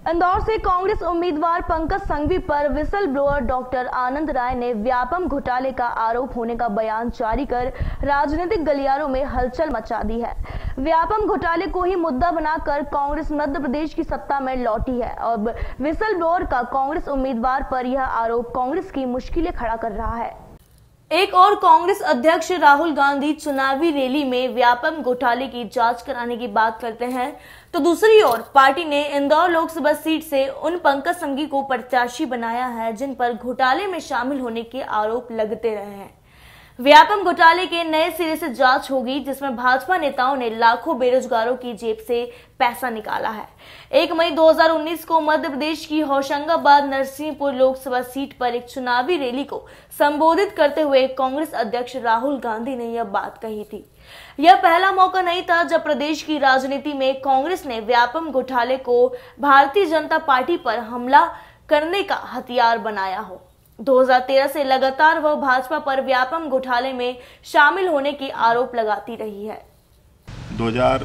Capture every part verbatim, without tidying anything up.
इंदौर से कांग्रेस उम्मीदवार पंकज संघवी पर whistle blower doctor Anand Rai ने व्यापम घोटाले का आरोप होने का बयान जारी कर राजनीतिक गलियारों में हलचल मचा दी है। व्यापम घोटाले को ही मुद्दा बनाकर कांग्रेस मध्य प्रदेश की सत्ता में लौटी है। अब विसल ब्लोअर का कांग्रेस उम्मीदवार पर यह आरोप कांग्रेस की मुश्किलें खड़ा कर रहा है। एक और कांग्रेस अध्यक्ष राहुल गांधी चुनावी रैली में व्यापम घोटाले की जांच कराने की बात करते हैं, तो दूसरी ओर पार्टी ने इंदौर लोकसभा सीट से उन पंकज संघवी को प्रत्याशी बनाया है जिन पर घोटाले में शामिल होने के आरोप लगते रहे हैं। व्यापम घोटाले के नए सिरे से जांच होगी, जिसमें भाजपा नेताओं ने लाखों बेरोजगारों की जेब से पैसा निकाला है। एक मई दो हज़ार उन्नीस को मध्य प्रदेश की होशंगाबाद नरसिंहपुर लोकसभा सीट पर एक चुनावी रैली को संबोधित करते हुए कांग्रेस अध्यक्ष राहुल गांधी ने यह बात कही थी। यह पहला मौका नहीं था जब प्रदेश की राजनीति में कांग्रेस ने व्यापम घोटाले को भारतीय जनता पार्टी पर हमला करने का हथियार बनाया हो। दो हज़ार तेरह से लगातार वह भाजपा पर व्यापम घोटाले में शामिल होने के आरोप लगाती रही है। दो हज़ार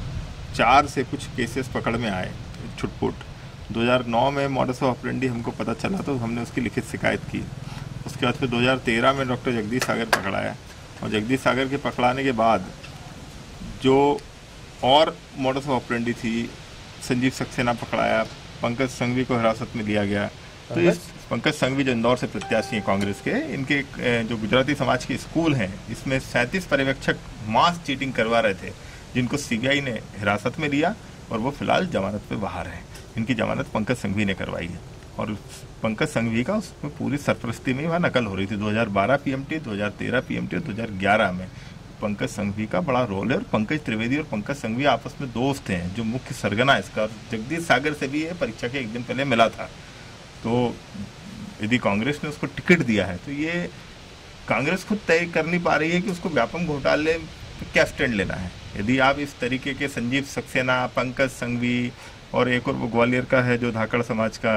चार से कुछ केसेस पकड़ में आए छुटपुट। दो हज़ार नौ में मॉडस ऑपरेंडी हमको पता चला तो हमने उसकी लिखित शिकायत की। उसके बाद फिर दो हज़ार तेरह में डॉक्टर जगदीश सागर पकड़ाया और जगदीश सागर के पकड़ाने के बाद जो और मॉडस ऑपरेंडी थी, संजीव सक्सेना पकड़ाया, पंकज संघवी को हिरासत में लिया गया। तो इस पंकज संघवी जो इंदौर से प्रत्याशी हैं कांग्रेस के, इनके जो गुजराती समाज के स्कूल हैं, इसमें सैंतीस पर्यवेक्षक मास चीटिंग करवा रहे थे, जिनको सीबीआई ने हिरासत में लिया और वो फिलहाल जमानत पे बाहर हैं। इनकी जमानत पंकज संघवी ने करवाई है और पंकज संघवी का उसमें पूरी सरपरस्ती में वहाँ नकल हो रही थी। दो हज़ार बारह पीएमटी, दो हज़ार तेरह पीएमटी, दो हज़ार ग्यारह में पंकज संघवी का बड़ा रोल है और पंकज त्रिवेदी और पंकज संघवी आपस में दोस्त हैं, जो मुख्य सरगना इसका। जगदीश सागर से भी ये परीक्षा के एक दिन पहले मिला था। तो यदि कांग्रेस ने उसको टिकट दिया है तो ये कांग्रेस खुद तय कर नहीं पा रही है कि उसको व्यापम घोटाले पे क्या स्टैंड लेना है। यदि आप इस तरीके के संजीव सक्सेना, पंकज संघवी और एक और वो ग्वालियर का है जो धाकड़ समाज का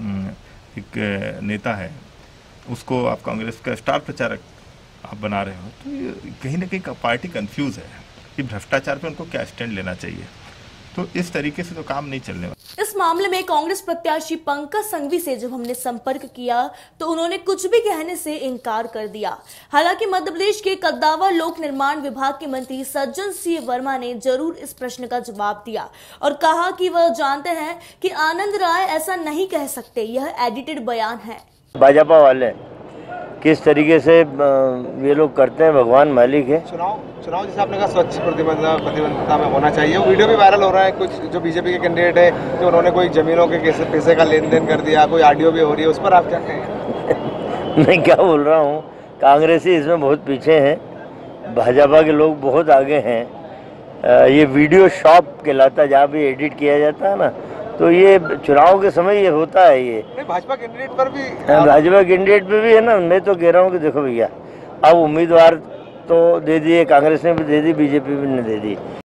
एक नेता है, उसको आप कांग्रेस का स्टार प्रचारक आप बना रहे हो, तो कहीं ना कहीं पार्टी कंफ्यूज है कि भ्रष्टाचार पे उनको क्या स्टैंड लेना चाहिए। तो इस तरीके से तो काम नहीं चलने वाला। इस मामले में कांग्रेस प्रत्याशी पंकज संघवी से जब हमने संपर्क किया तो उन्होंने कुछ भी कहने से इनकार कर दिया। हालांकि मध्य प्रदेश के कद्दावर लोक निर्माण विभाग के मंत्री सज्जन सिंह वर्मा ने जरूर इस प्रश्न का जवाब दिया और कहा कि वह जानते हैं कि आनंद राय ऐसा नहीं कह सकते, यह एडिटेड बयान है। भाजपा वाले किस तरीके से ये लोग करते हैं, भगवान मालिक है। चुनाव चुनाव जैसे आपने कहा स्वच्छ प्रतिबंध प्रतिबंधता में होना चाहिए। वो वीडियो भी वायरल हो रहा है, कुछ जो बीजेपी के कैंडिडेट है कि उन्होंने कोई जमीनों के कैसे पैसे का लेन देन कर दिया, कोई ऑडियो भी हो रही है, उस पर आप क्या कहेंगे? मैं क्या बोल रहा हूँ, कांग्रेसी इसमें बहुत पीछे हैं, भाजपा के लोग बहुत आगे हैं। ये वीडियो शॉप कहलाता, जहाँ भी एडिट किया जाता है ना, तो ये चुनाव के समय ये होता है। ये भाजपा कैंडिडेट पर भी भाजपा कैंडिडेट पे भी है ना। मैं तो कह रहा हूँ कि देखो भैया, अब उम्मीदवार तो दे दिए, कांग्रेस ने भी दे दी, बीजेपी ने दे दी।